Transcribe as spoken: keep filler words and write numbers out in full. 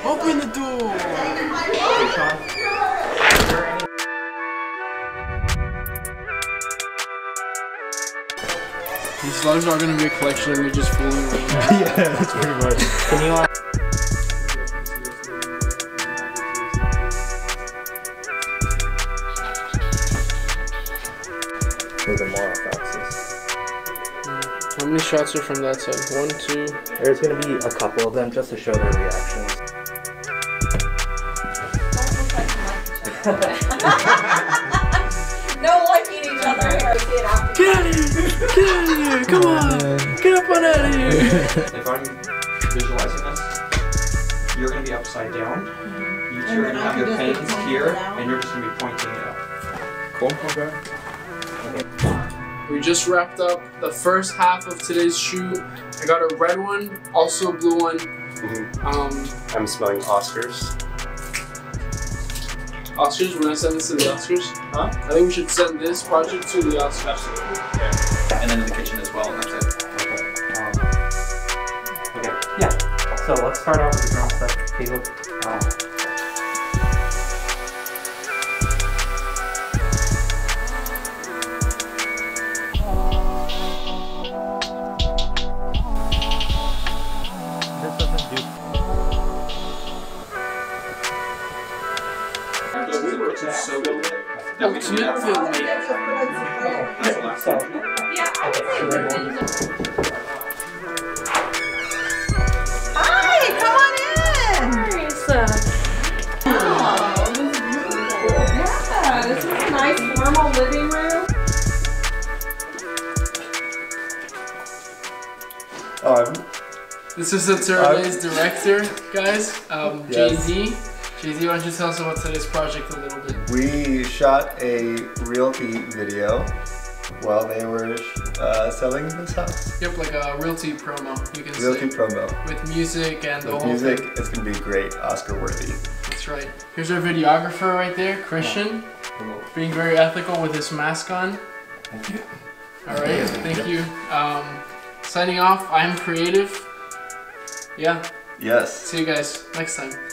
Open the door! These vlogs are gonna be a collection of me just fooling around. Yeah, that's pretty much. Can you uh with the more off axis. How many shots are from that side? One, two. There's gonna be a couple of them just to show their reactions. No liking each other here. Get out of here! Get out of here! Come on! Get up on out of here! If I'm visualizing this, you're going to be upside down. You two are going to have your hands here, and you're just going to be pointing it up. Cool. Okay. We just wrapped up the first half of today's shoot. I got a red one, also a blue one. Mm-hmm. Um, I'm smelling Oscars. Oscars? When I send this to the Oscars? Huh? I think we should send this project to the Oscars. Absolutely. Yeah. And then in the kitchen as well, and that's it. Okay. Um, okay. Yeah. So let's start out with the drum set. Caleb. Um, this doesn't do. So good. No, it's not filming. That's the last one. Yeah, I would say Hi, come on in. oh, this is beautiful. Yeah, this is a nice formal living room. Um, This is the Turley's director, guys. Um, Yes. Jay Z. Jay Z, why don't you tell us about today's project a little bit? We shot a realty video while they were uh, selling this house. Yep, like a realty promo, you can Realty say. promo. With music and the With whole music, thing. it's gonna be great, Oscar worthy. That's right. Here's our videographer right there, Christian. Being very ethical with his mask on. Thank you. Alright, thank you. Um, signing off, I'm creative. Yeah, Yes. see you guys next time.